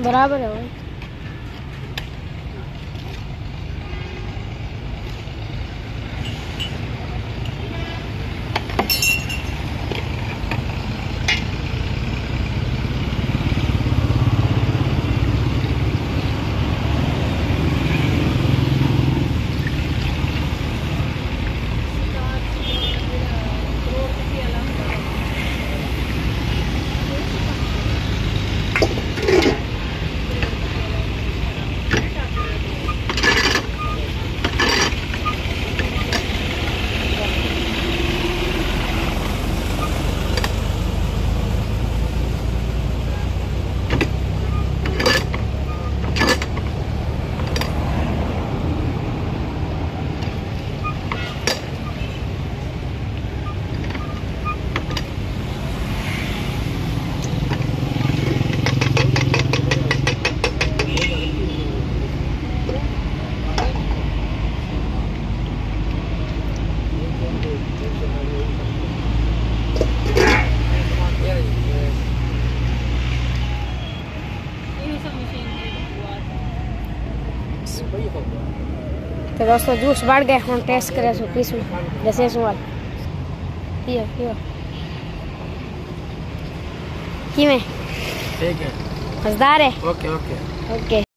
बराबर है भाई। तो दोस्तों जूस बढ़ गए हम टेस्ट करे सो पीस में जैसे सवाल पियो पियो कि में मजेदार है। Okay okay okay.